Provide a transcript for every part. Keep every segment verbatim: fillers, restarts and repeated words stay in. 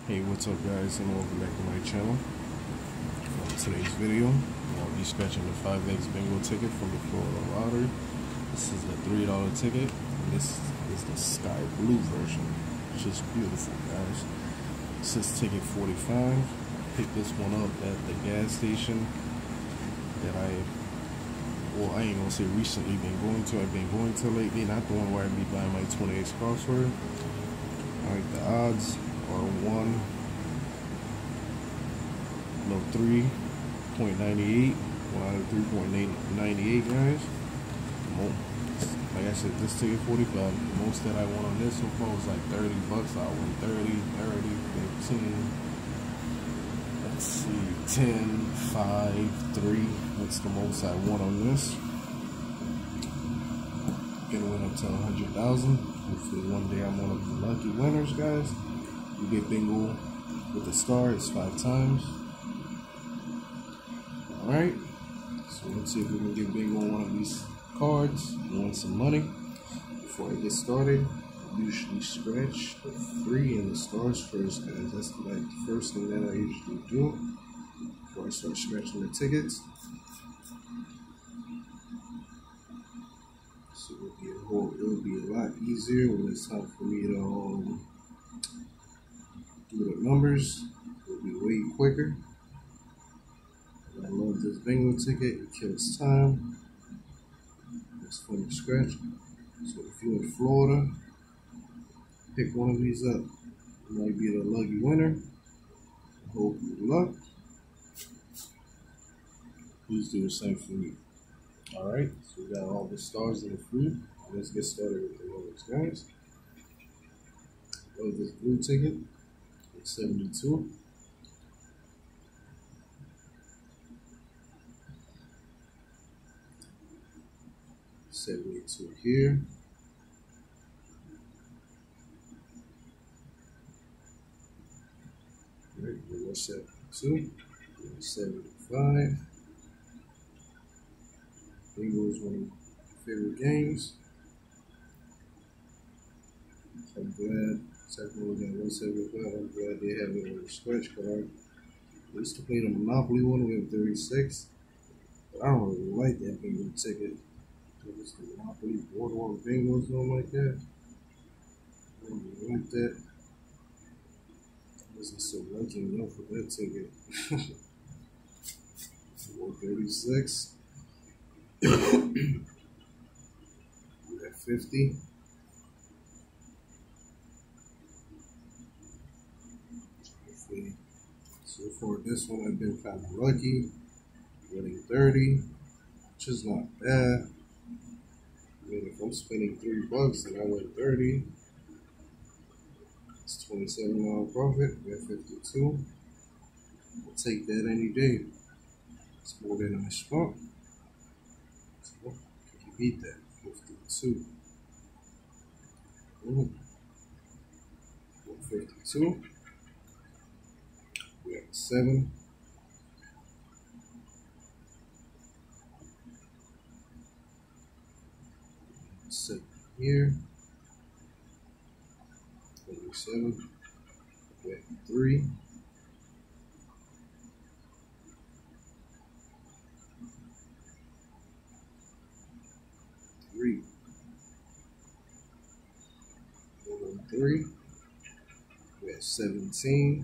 Hey, what's up guys, and welcome back to my channel. For today's video, I'll be scratching the five X bingo ticket from the Florida Lottery. This is the three dollar ticket, and this is the sky blue version, which is beautiful guys. It says ticket forty-five. I picked this one up at the gas station that I, well I ain't gonna say recently been going to, I've been going to lately, not the one where I be buying my twenty X crossword. Alright, the odds are one, no, three point nine eight, one out of three point nine eight guys. Like I said, this ticket forty-five. Most that I won on this so far was like thirty bucks. I won thirty, thirty, fifteen. Let's see, ten, five, three. That's the most I won on this. Gonna win up to a hundred thousand. Hopefully one day I'm one of the lucky winners, guys. You get bingo with the star, it's five times. Alright, so let's see if we can get bingo on one of these cards and win some money. Before I get started, I usually scratch the three and the stars first, guys. That's like the first thing that I usually do before I start scratching the tickets. So it'll be a whole, it'll be a lot easier when it's time for me to um, do the numbers. It'll be way quicker. And I love this bingo ticket. It kills time. It's fun to scratch. So if you're in Florida, pick one of these up. You might be the lucky winner. I hope you luck. Please do the same for me. Alright, so we got all the stars in the free. Let's get started with the numbers, guys. Love this blue ticket. It's seventy-two. seventy-two here. Alright, we're seventy-two. seventy-five. Bingo is one of my favorite games. I'm glad. Second one got one seventy-five. I'm glad they have it on the scratch card. I used to play the Monopoly one with thirty-six, but I don't really like that bingo ticket. It's the Monopoly boardwalk bingo or something like that. I don't really like that. I wasn't so lucky enough for that ticket. one thirty-six. We're at fifty. So far this one I've been kind of lucky, winning thirty, which is not bad. I mean, if I'm spending three bucks and I win thirty, it's twenty-seven dollar profit. We're at fifty-two. I'll take that any day. It's more than I spent. So can you beat that? fifty-two. Ooh. fifty-two. We have seven. Seven here. twenty-seven. We have three. Three. One, three. We have seventeen.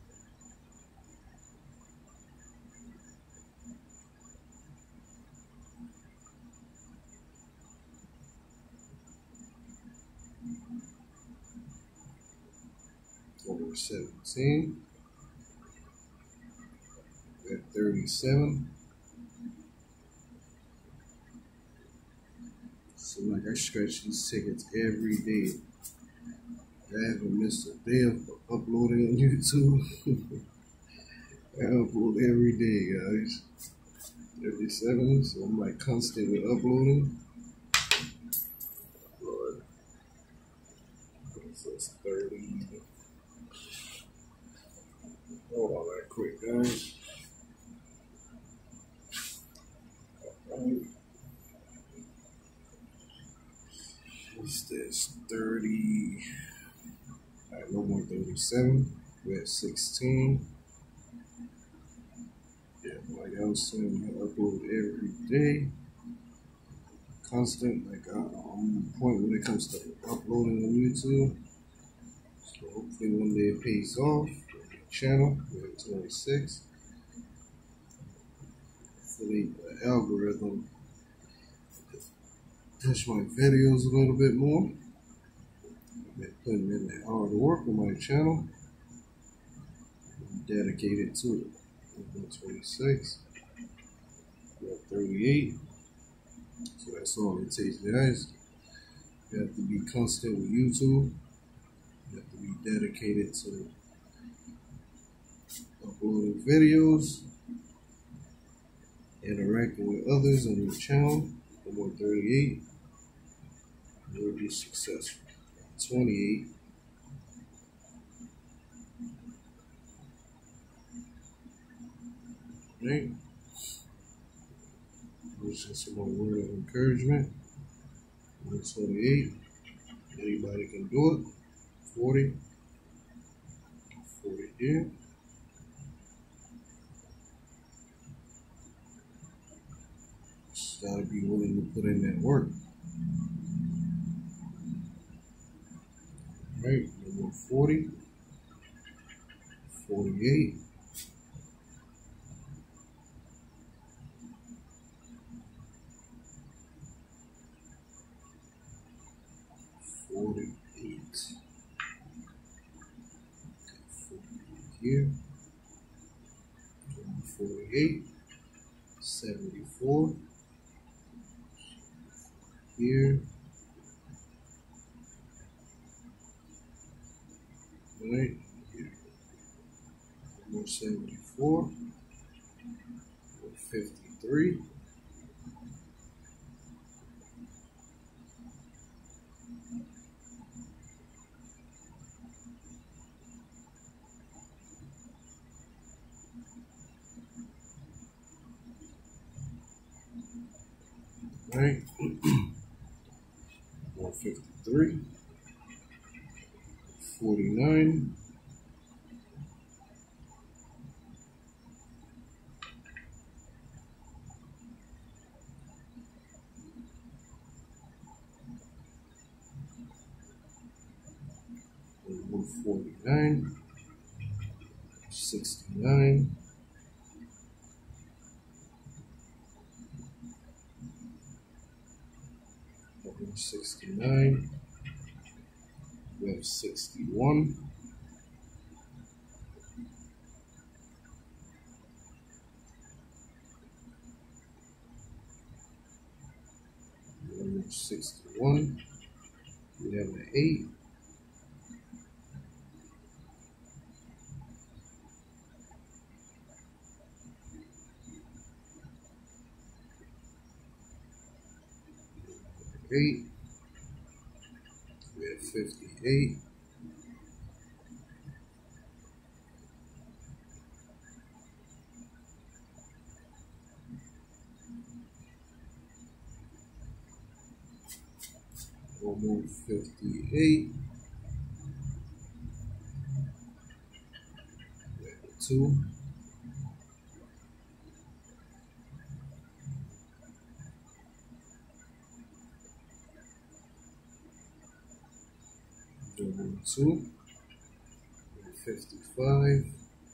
Over seventeen. We have thirty-seven. So like I scratch these tickets every day. I haven't missed a day of uploading on YouTube. I upload every day, guys. thirty-seven, so I'm like constant with uploading. Lord. So it's thirty. Hold on that quick, guys. Alright. What's this? thirty. Alright, no more thirty-seven. We're at sixteen. Yeah, like I was saying, I upload every day. Constant, like I, I'm on the point when it comes to uploading on YouTube. So hopefully one day it pays off. Channel, we're at twenty-six. Hopefully the algorithm push my videos a little bit more. I've been putting in that hard work on my channel. I'm dedicated to it. I'm at twenty-six. We're at thirty-eight. So that's all it takes, guys. You have to be constant with YouTube. You have to be dedicated to uploading videos, interacting with others on your channel. I'm on thirty-eight. You'll be successful. twenty-eight. Right? It was just a word of encouragement. I'm twenty-eight. Anybody can do it. forty. forty here. Just gotta be willing to put in that work. Right? Number forty. forty-eight. forty-eight. forty-eight here. forty-eight. seventy-four. Here. Right here. Number seventy-four. fifty-three. Right. one fifty-three. forty-nine. one forty-nine. sixty-nine. sixty-nine. We have sixty-one. We have sixty-one. We have an eight. Eight. We have fifty-eight. We'll move fifty-eight. We have a two. Double two. fifty-five.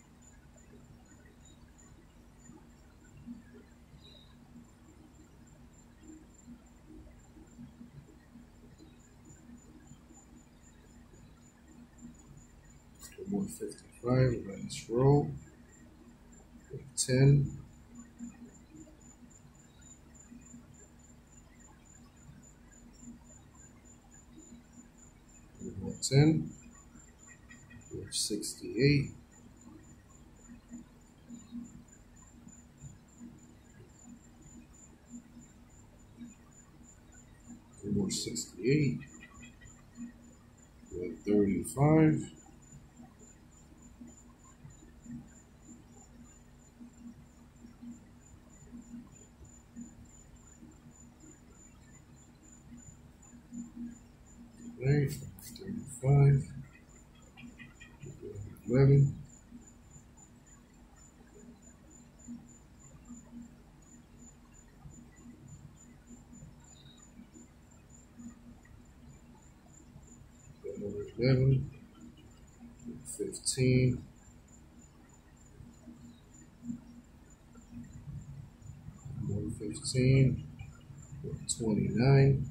one fifty-five, last row. ten. ten. We have sixty-eight. We have sixty-eight. We have thirty-five. Right, thirty-five. eleven. Number eleven. fifteen. Number fifteen. twenty-nine.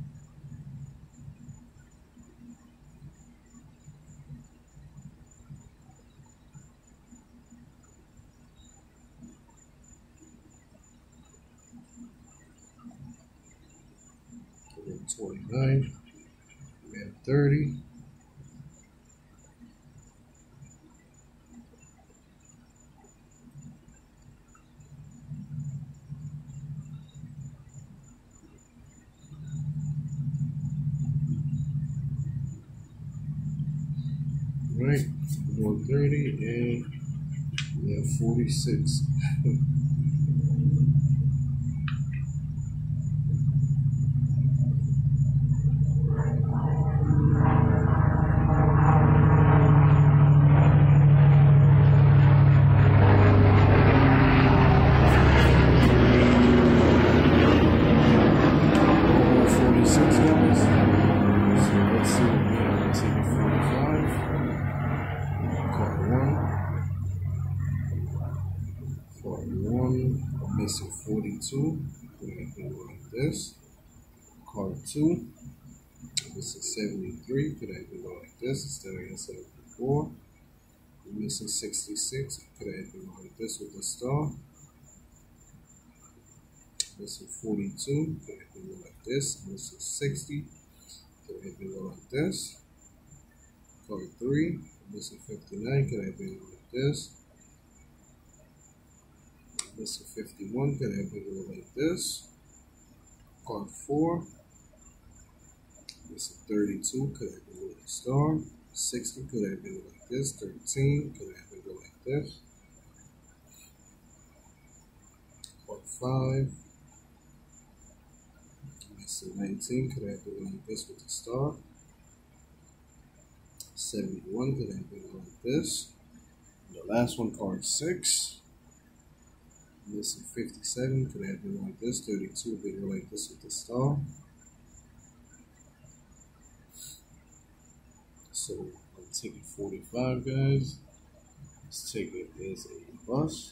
twenty-nine. And thirty. Right, one thirty and we have forty-six. forty-six guys. So let's see. Yeah, let's take it forty-five. Card one. Card one. I'm missing forty-two. We're going to go like this. Card two. I'm missing seventy-three. Could I do it like this instead of seventy-four? I'm missing sixty-six. Could I do it like this with the star? Missing forty-two. Could I do it like this? I'm missing sixty. Could I do it like this? Card three. I'm missing fifty-nine. Could I do it like this? I'm missing fifty-one. Could I do it like this? Card four. I'm missing thirty-two. Could I do it with a star? sixty. Could I do it like this? thirteen. Could I do it like this? Card five. nineteen, could I do it like this with the star? seventy-one, could I do it like this? And the last one, card six. Missing fifty-seven, could I do it like this? thirty-two, could I do it like this with the star? So I'm taking forty-five, guys. Let's take it as a bus.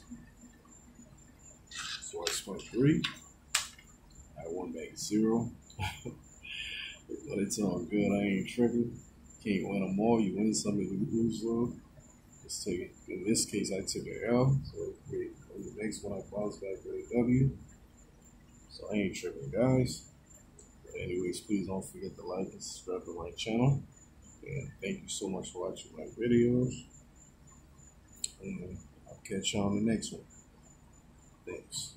So I spent three. I won back zero. But it's all good. I ain't tripping. Can't win them all. You win some, you lose some. Let's take it. In this case, I took an L. So wait, on the next one, I bounce back with a W. So I ain't tripping, guys. But anyways, please don't forget to like and subscribe to my channel. And thank you so much for watching my videos. And I'll catch you on the next one. Thanks.